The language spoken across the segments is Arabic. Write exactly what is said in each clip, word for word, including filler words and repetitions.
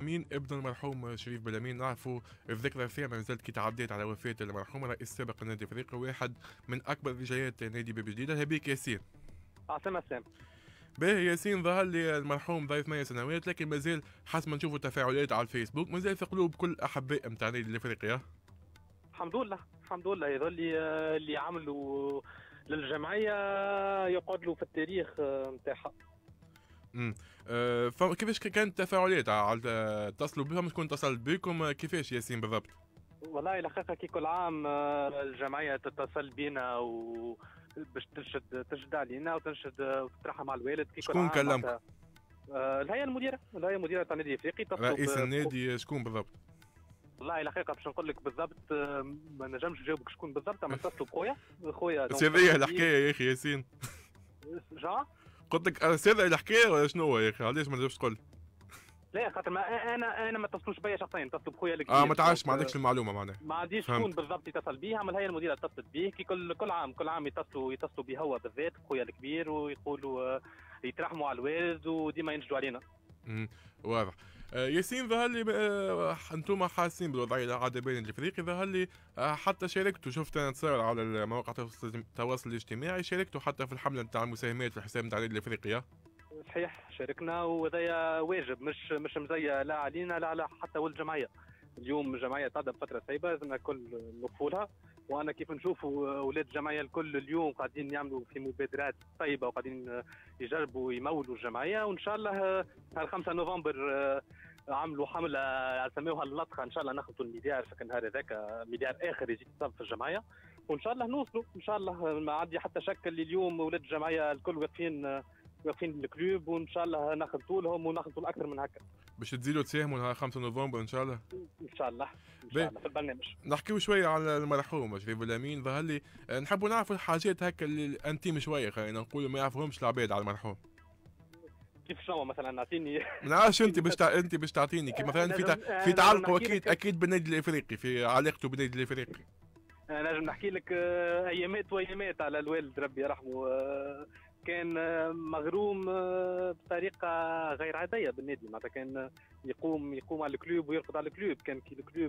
مين ابن المرحوم شريف بلامين؟ نعرفوا الذكرى فيها ما زالت كي تعديت على وفاة المرحوم الرئيس السابق لنادي الافريقي، واحد من اكبر رجاليات نادي باب جديدة. هبيك ياسين. عاصمة السلام. باهي ياسين، ظهر لي المرحوم ضايف ثمانية سنوات، لكن مازال حسب ما نشوفوا تفاعلات على الفيسبوك مازال في قلوب كل احباء نتاع نادي الافريقي. الحمد لله الحمد لله، هذول اللي اللي عملوا للجمعية يقعد له في التاريخ نتاعها. امم أه فكيفاش كانت التفاعلات على اتصلوا بهم؟ شكون اتصل بكم كيفاش ياسين بالضبط؟ والله الحقيقة كي كل عام الجمعية تتصل بينا و باش تنشد تشد علينا وتنشد وتترحم على الوالد. كي شكون كلمكم؟ آه الهيئة المديرة الهيئة المديرة تاع النادي الافريقي. رئيس النادي شكون بالضبط؟ والله الحقيقة باش نقول لك بالضبط ما نجمش نجاوبك شكون بالضبط، اما اتصلوا بخويا خويا. سرية الحكاية يا اخي ياسين. جا قلت لك سرية الحكاية ولا شنو يا اخي؟ علاش ما نجمش تقول؟ لا خاطر ما انا انا ما اتصلوش بيا شخصيا، اتصلوا بخويا الكبير. اه ما تعرفش، ما عندكش المعلومه معناها. ما عنديش شكون بالضبط يتصل بيه، اما الهيئه المديره اتصلت بيه. كي كل كل عام كل عام يتصلوا يتصلوا بيه هو بالذات خويا الكبير، ويقولوا يترحموا على الوالد وديما ينشدوا علينا. امم واضح. آه ياسين، ظهر لي آه انتم حاسين بالوضعيه العاده بين الافريقي، ظهر لي آه حتى شاركتوا، شفت انا تصور على مواقع التواصل الاجتماعي، شاركتوا حتى في الحمله نتاع المساهمات في الحساب نتاع النادي الافريقي. صحيح شاركنا، وهذايا واجب مش مش مزيه لا علينا لا على حتى ولد الجمعيه. اليوم الجمعيه تعدى بفتره صعيبه لازمنا الكل نوقفوا لها، وانا كيف نشوفوا اولاد الجمعيه الكل اليوم قاعدين يعملوا في مبادرات طيبه وقاعدين يجربوا يمولوا الجمعيه، وان شاء الله خمسة نوفمبر عملوا حمله سموها اللطخه، ان شاء الله ناخذوا المليار في النهار هذاك، مليار اخر يجي يتصب في الجمعيه، وان شاء الله نوصلوا ان شاء الله. ما عندي حتى شك اللي اليوم اولاد الجمعيه الكل واقفين واقفين الكلوب، وان شاء الله ناخذوا لهم وناخذوا اكثر من هكا. باش تزيدوا تساهموا نهار خمسة نوفمبر ان شاء الله. ان شاء الله ان شاء الله في البرنامج. نحكيو شويه على المرحوم شريف بلامين. ظهر لي نحبوا نعرفوا الحاجات هكا اللي الانتيم شويه، خلينا نقولوا ما يعرفوهمش العباد على المرحوم. كيف شنو مثلا؟ اعطيني. ما نعرفش انت باش تع... انت باش تعطيني كي مثلا في تع... في تعلقه اكيد اكيد بالنادي الافريقي، في علاقته بالنادي الافريقي. انا نجم نحكي لك ايامات وايامات على الوالد ربي يرحمه. كان مغروم بطريقه غير عاديه بالنادي، معناتها كان يقوم يقوم على الكلوب ويرقد على الكلوب. كان كي الكلوب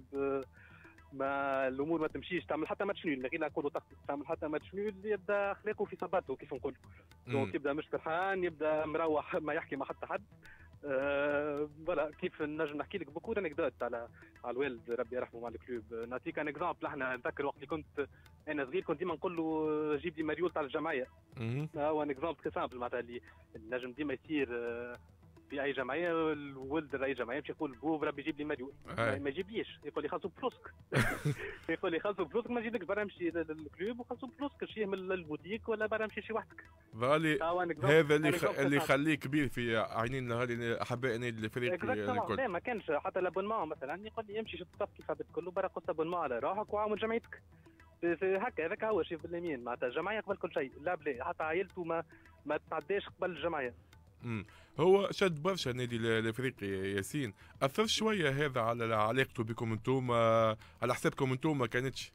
ما الامور ما تمشيش، تعمل حتى ماتش نول، غير نقولوا تعمل حتى ماتش نول، يبدا اخلاقه في صباته كيف نقولوا. دونك يبدا مش فرحان، يبدا مروح ما يحكي مع حتى حد. فوالا أه كيف نجم نحكي لك بكل انكدوت على على الوالد ربي يرحمه مع الكلوب. نعطيك ان اكزامبل. احنا نذكر وقت اللي كنت انا صغير كنت ديما نقول له جيب لي مريول تاع الجمعيه. هو ان اكزامبل تري سامبل، معناتها اللي النجم ديما يصير في اي جمعيه الولد رئيس جمعيه باش يقول بوب ربي يجيب لي مريول، ما يجيبليش، يقول لي خاصو بفلوسك. يقول لي خاصو بفلوسك، ما نجيبلكش برا نمشي للكلوب وخاصو بفلوسك، شي من البوتيك ولا برا نمشي شي وحدك. فالي هذا اللي خ... اللي يخليه كبير في عينين هذه احباء النادي الافريقي الكل. لا ما كانش حتى لابونمون مثلا، يقول لي امشي شوف الصف كيف الكل برا، قص ابونمون على روحك وعاون جمعيتك. هكا هذاك هو شريف بلامين، معناتها الجمعيه قبل كل شيء، لا بلا حتى عائلته ما ما تعداش قبل الجمعيه. امم هو شد برشا النادي الافريقي ياسين، اثر شويه هذا على علاقته بكم انتم، على حسابكم انتم ما كانتش؟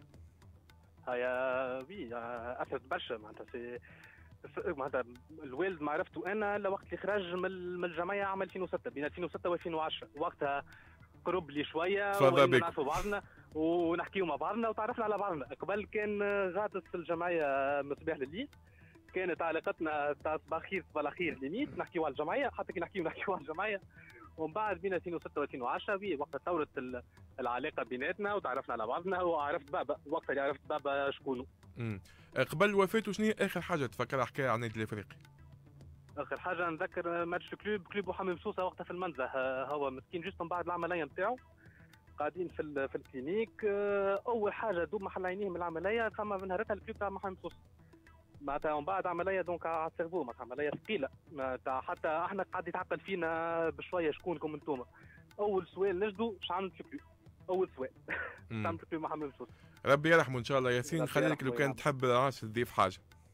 هيا وي اثرت برشا، معناتها في معناتها الوالد ما عرفته انا الا وقت اللي خرج من الجمعيه عام ألفين وستة، بين ألفين وستة وألفين وعشرة، وقتها قرب لي شويه ونعرفوا بعضنا ونحكيوا مع بعضنا وتعرفنا على بعضنا. قبل كان غاطس في الجمعيه مصباح لليل، كانت علاقتنا تاع صباح خير صباح الخير ليميت، نحكيو على الجمعيه، حتى كي نحكيو نحكيو على الجمعيه. ومن بعد بين ألفين وستة وألفين وعشرة وقت ثورت العلاقه بيناتنا وتعرفنا على بعضنا، وعرفت بابا وقتها اللي عرفت بابا شكونه. امم قبل وفاته شنو هي اخر حاجه تفكر حكايه عن النادي الافريقي؟ اخر حاجه نذكر ماتش كلوب كلوب وحميم سوسه وقتها في المنزه، هو مسكين جوست من بعد العمليه نتاعو قاعدين في في الكلينيك. اول حاجه دوب محل عينيه من العمليه ثم من نهارتها الكلوب تاع حميم سوسه، معناتها ومن بعد عمليه دونك على السيرفو، معناتها عمليه ثقيله، معناتها حتى احنا قاعد يتعقل فينا بشويه شكونكم انتم. اول سؤال نجدوا اش عملت في الكلوب، اول سؤال اش عملت في الكلوب مع حميم سوسه. ربي يرحمه ان شاء الله. ياسين خليك لو كان تحب عاش تضيف حاجه.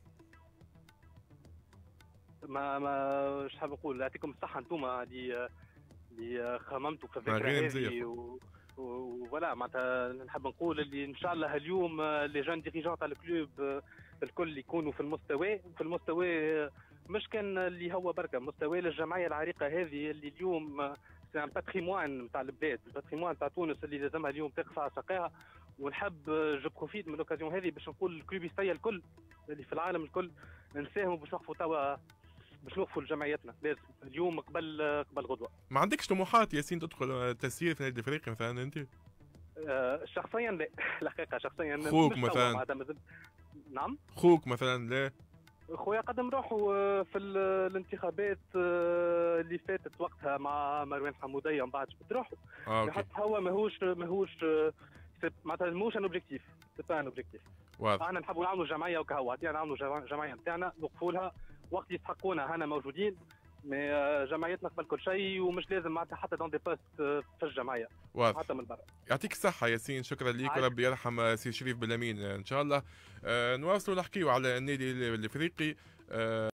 ما ما اش حاب نقول، يعطيكم الصحه انتم اللي اللي خممتوا في الذكرى هذه وفوالا. معناتها نحب نقول اللي ان شاء الله اليوم لي جون ديريجون تاع الكلوب الكل يكونوا في المستوى في المستوى مش كان اللي هو بركه، مستوى للجمعيه العريقه هذه اللي اليوم سي ان باتريموان نتاع البلاد، الباتريموان تاع تونس اللي لازمها اليوم تقف على ساقيها. ونحب جو بروفيت من لوكازيون هذه باش نقول الكلوبيستيه الكل اللي في العالم الكل نساهموا باش نوقفوا توا، باش نوقفوا لجمعيتنا لازم اليوم قبل قبل غدوه. ما عندكش طموحات ياسين تدخل تسيير في النادي الافريقي مثلا انت؟ أه شخصيا لا الحقيقه شخصيا خوك مثلا؟ نعم خوك مثلا لا؟ خويا قدم روحه في الانتخابات اللي فاتت وقتها مع مروان حموديه من بعد جبد روحه. اه حتى هو ماهوش ماهوش معناتها ماهوش ان اوبجيكتيف، سي با ان اوبجيكتيف. احنا نحبوا نعملوا جمعيه وكهو عطينا نعملوا جمعيه نتاعنا نوقفوا لها وقت يستحقونا هنا موجودين، مي جمعيتنا قبل كل شيء ومش لازم معناتها حتى دون دي بوست في الجمعيه واضح. حتى من برا. يعطيك الصحة ياسين، شكرا ليك وربي يرحم سي شريف بلامين ان شاء الله. آه نواصلوا نحكيوا على النادي الافريقي. آه